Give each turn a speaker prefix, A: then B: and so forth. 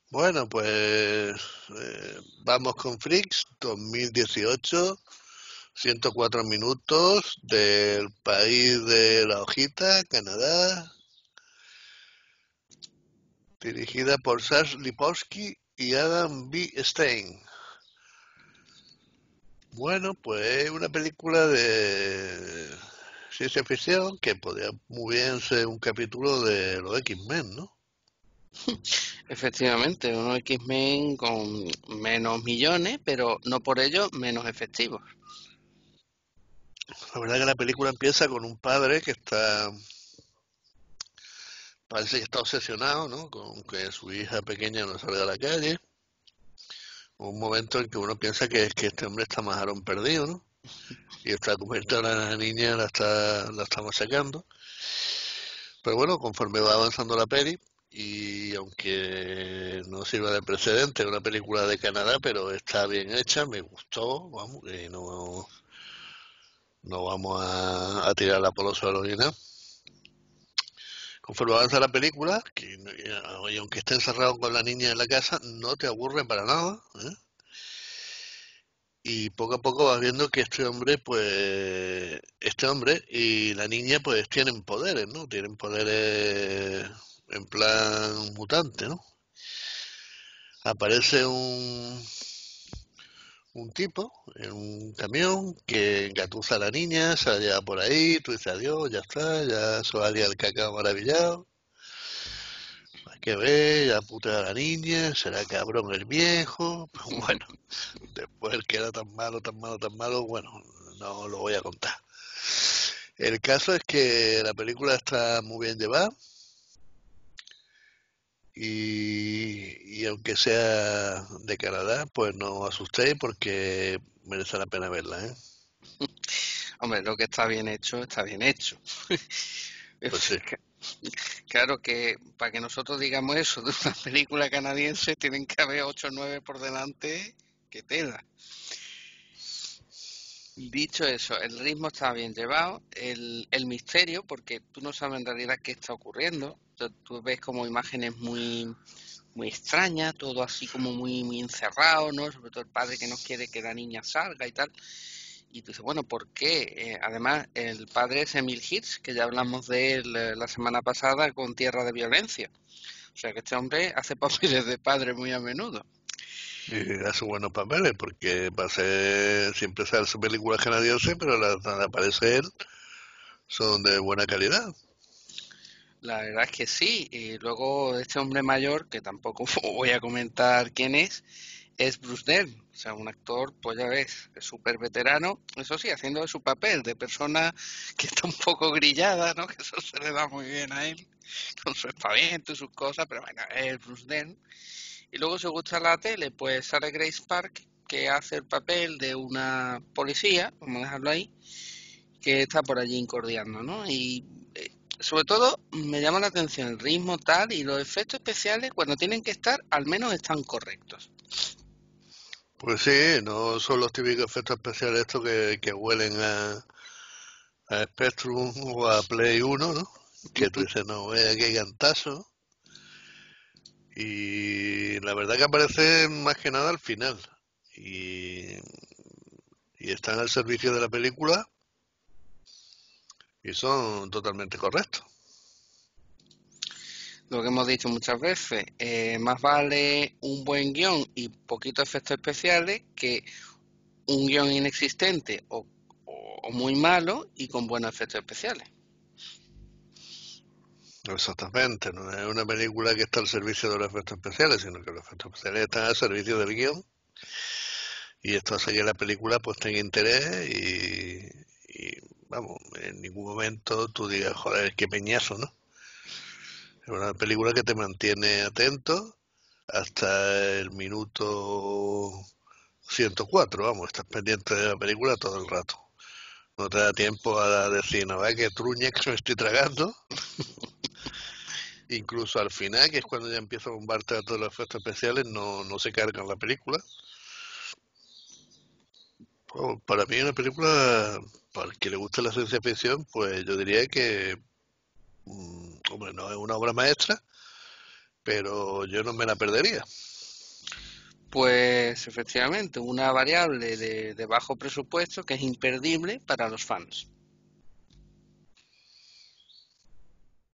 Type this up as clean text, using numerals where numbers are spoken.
A: Bueno, pues vamos con Freaks 2018, 104 minutos del país de la hojita, Canadá, dirigida por Sash Lipovsky y Adam B. Stein. Bueno, pues es una película de ciencia ficción que podría muy bien ser un capítulo de los X-Men, ¿no?
B: Efectivamente, unos X-Men con menos millones, pero no por ello menos efectivos.
A: La verdad que la película empieza con un padre que parece que está obsesionado, ¿no? Con que su hija pequeña no salga a la calle. Un momento en que uno piensa que este hombre está majarón perdido, ¿no? Y está convertido a la niña, la está masacrando. Pero bueno, conforme va avanzando la peli, y aunque no sirva de precedente, es una película de Canadá, pero está bien hecha, me gustó, vamos, y no vamos a tirar la polo suelo ni nada. Conforme avanza la película, y aunque esté encerrado con la niña en la casa, no te aburre para nada, ¿eh? Y poco a poco vas viendo que este hombre y la niña pues tienen poderes, ¿no? Tienen poderes en plan mutante, ¿no? Aparece un tipo en un camión que engatusa a la niña, se la lleva por ahí, tú dices adiós, ya está, ya se va a liar el cacao maravillado. Hay que ver, ya putea a la niña, será cabrón el viejo. Pues bueno, después el que era tan malo, tan malo, tan malo, bueno, no lo voy a contar. El caso es que la película está muy bien llevada y aunque sea de Canadá, pues no os asustéis porque merece la pena verla, ¿eh?
B: Hombre, lo que está bien hecho, está bien hecho.
A: Pues sí.
B: Claro que para que nosotros digamos eso de una película canadiense tienen que haber 8 o 9 por delante que tela. Dicho eso, el ritmo está bien llevado, el misterio, porque tú no sabes en realidad qué está ocurriendo. Tú ves como imágenes muy extrañas, todo así como muy encerrado, ¿no? Sobre todo el padre que no quiere que la niña salga y tal. Y tú dices, bueno, ¿por qué? Además, el padre es Emil Hirsch, que ya hablamos de él la semana pasada con Tierra de Violencia. O sea que este hombre hace papeles de padre muy a menudo.
A: Y hace buenos papeles porque siempre sale su película canadiense, pero las donde aparece él son de buena calidad.
B: La verdad es que sí. Y luego este hombre mayor, que tampoco voy a comentar quién es Bruce Dern. O sea, un actor, pues ya ves, es súper veterano. Eso sí, haciendo de su papel de persona que está un poco grillada, ¿no? Que eso se le da muy bien a él, con su espaviento y sus cosas, pero bueno, es Bruce Dern. Y luego, si gusta la tele, pues sale Grace Park, que hace el papel de una policía, vamos a dejarlo ahí, que está por allí incordiando, ¿no? Y sobre todo me llama la atención el ritmo tal y los efectos especiales cuando tienen que estar, al menos están correctos.
A: Pues sí, no son los típicos efectos especiales estos que huelen a Spectrum o a Play 1, ¿no? Que tú dices, no, vea qué cantazo. Y la verdad que aparece más que nada al final. Y, y están al servicio de la película y son totalmente correctos.
B: Lo que hemos dicho muchas veces, más vale un buen guión y poquitos efectos especiales que un guión inexistente o muy malo y con buenos efectos especiales.
A: Exactamente, no es una película que está al servicio de los efectos especiales, sino que los efectos especiales están al servicio del guión y esto hace que la película pues tenga interés vamos, en ningún momento tú digas, joder, qué peñazo, ¿no? Es una película que te mantiene atento hasta el minuto 104, vamos, estás pendiente de la película todo el rato. No te da tiempo a decir, no, va que truña que me estoy tragando. Incluso al final, que es cuando ya empieza a bombarte a todos los efectos especiales, no se cargan la película. Pues, para mí una película, para el que le guste la ciencia ficción, pues yo diría que, hombre, no es una obra maestra, pero yo no me la perdería.
B: Pues efectivamente, una variable de bajo presupuesto que es imperdible para los fans.